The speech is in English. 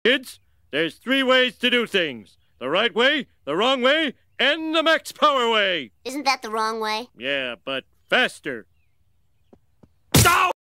Kids, there's 3 ways to do things. The right way, the wrong way, and the max power way. Isn't that the wrong way? Yeah, but faster.